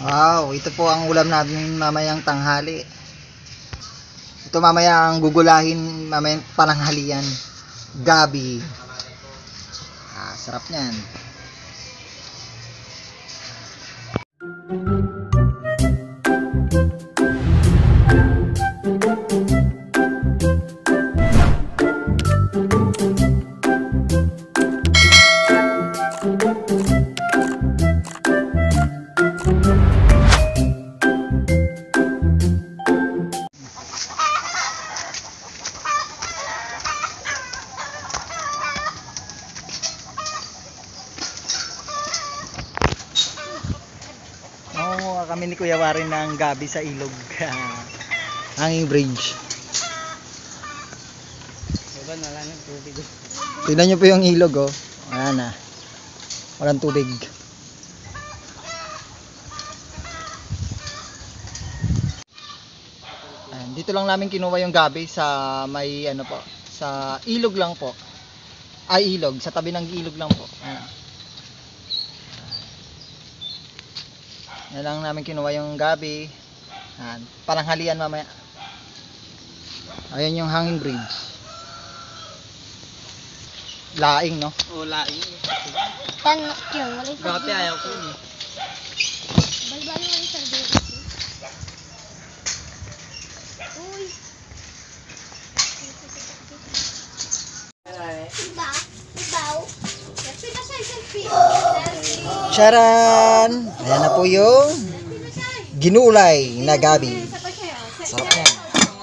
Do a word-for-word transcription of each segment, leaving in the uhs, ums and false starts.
Wow, ito po ang ulam natin mamayang tanghali. Ito mamaya ang gugulahin mamayang pananghalian. Gabi. Ah, sarap niyan. Oo, kami ni Kuya Warin ng gabi sa ilog. Hanging bridge. Diba na lang yung tubig. Tingnan nyo po yung ilog, oh. Ayan na. Walang tubig. Ayan, dito lang namin kinuha yung gabi sa may ano po, sa ilog lang po. Ay, ilog, sa tabi ng ilog lang po. Ayan. Yan lang namin kinuha yung gabi. Ayan, pananghalian mamaya. Ayan yung hanging bridge. Laing, no? Oo, laing. Tanak yun, wala yung Grabe, ayaw ko eh. Balbalo wala yung sardinas. Uy. Iba? Ibaw? Pinasay, selfie. Selfie. Charan! Ayan na po yung ginulay na gabi. Sarap yan.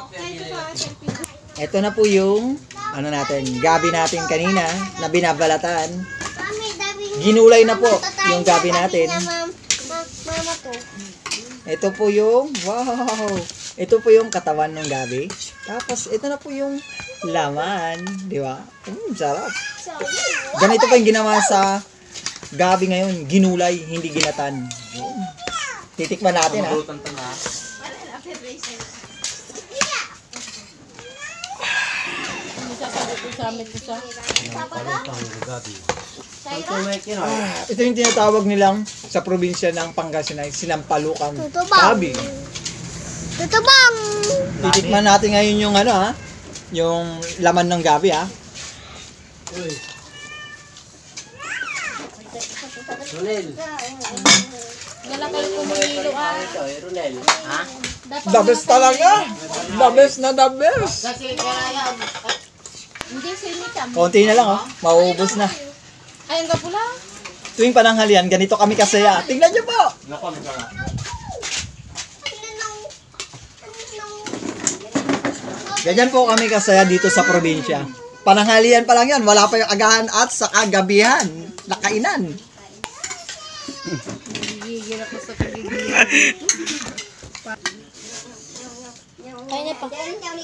Ito na po yung ano natin, gabi natin kanina na binabalatan. Ginulay na po yung gabi natin. Mama ko. Ito po yung, wow! Ito po yung katawan ng gabi. Tapos ito na po yung laman. Di ba? Mm, sarap. Ganito pa yung ginawa sa gabi ngayon. Ginulay, hindi ginatan. Mm. Titikman natin, ha? Ah, ito yung tinatawag nilang sa probinsya ng Pangasinan, sinampalukang gabi. Tutubang! Titikman natin ngayon yung ano, ha? Yung laman ng gabi, ha? Runel. Wala kayo kumulilo, ah. Runel. Ha? The best talaga! The best na the best! Hindi, sinita mo. Konti na lang, oh. Mauubos na. Ayun ka pula. Tuwing pananghalian, ganito kami kasaya. Tingnan nyo po! Ganyan po kami kasaya dito sa probinsya. Pananghalian pa lang yan, wala pa yung agahan at sa kagabihan. Nakainan. Gigigil ako sa kagigil. Kaya niya pa.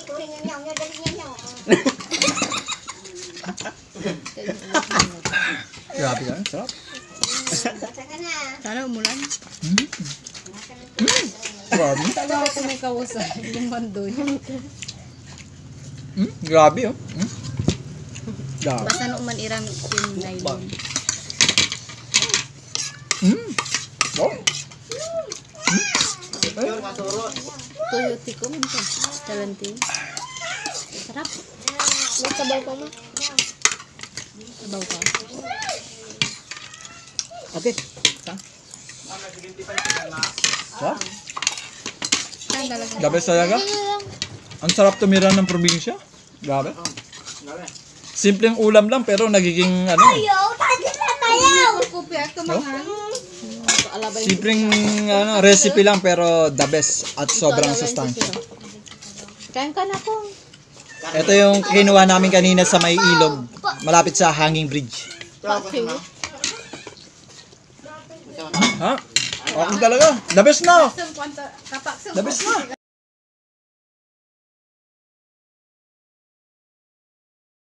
Grabe ka, sarap. Sana umulan. Mm. Mm. Grabe. Tala ako may kausa. Yung mandoy. Mm. Grabe, oh. Mm. Grabe. Basta nung man irang yung nylon. Mm. Oh. Toyote ko man to. Talantin. Sarap. May sabaw pa mo. Sabaw pa. Okay. Sa? Sa? Grabe talaga. Ang sarap tumira ng probinsya. Grabe. Simpleng ulam lang pero nagiging ano. No? Simpleng ano, recipe lang pero the best at sobrang sustansya. Kain ka na po. Ito yung kinuha namin kanina sa may ilog malapit sa hanging bridge. Ha? Okay talaga. The best na. The best na.